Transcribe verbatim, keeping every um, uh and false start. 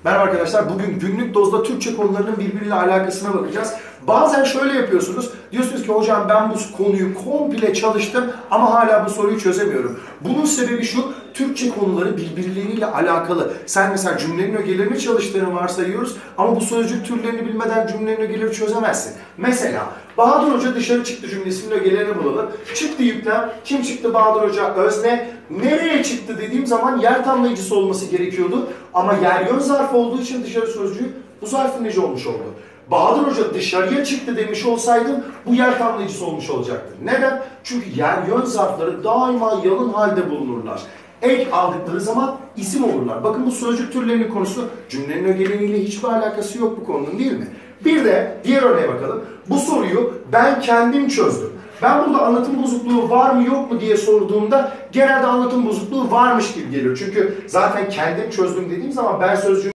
Merhaba arkadaşlar, bugün günlük dozda Türkçe konularının birbiriyle alakasına bakacağız. Bazen şöyle yapıyorsunuz, diyorsunuz ki hocam ben bu konuyu komple çalıştım ama hala bu soruyu çözemiyorum. Bunun sebebi şu, Türkçe konuları birbirleriyle alakalı. Sen mesela cümlenin ögelerini çalıştığını varsayıyoruz ama bu sözcük türlerini bilmeden cümlenin ögeleri çözemezsin. Mesela Bahadır Hoca dışarı çıktı cümlesinin ögelerini bulalım. Çıktı yüklem, kim çıktı Bahadır Hoca? Özne. Nereye çıktı dediğim zaman yer tamlayıcısı olması gerekiyordu ama yer yön zarfı olduğu için dışarı sözcüğü bu zarfın neci olmuş oldu. Bahadır Hoca dışarıya çıktı demiş olsaydım bu yer tamlayıcısı olmuş olacaktı. Neden? Çünkü yer yön zarfları daima yalın halde bulunurlar. Ek aldıkları zaman isim olurlar. Bakın bu sözcük türlerinin konusu cümlenin ögeleriyle hiçbir alakası yok bu konunun, değil mi? Bir de diğer örneğe bakalım. Bu soruyu ben kendim çözdüm. Ben burada anlatım bozukluğu var mı yok mu diye sorduğumda genelde anlatım bozukluğu varmış gibi geliyor. Çünkü zaten kendim çözdüm dediğim zaman ben sözcüğüm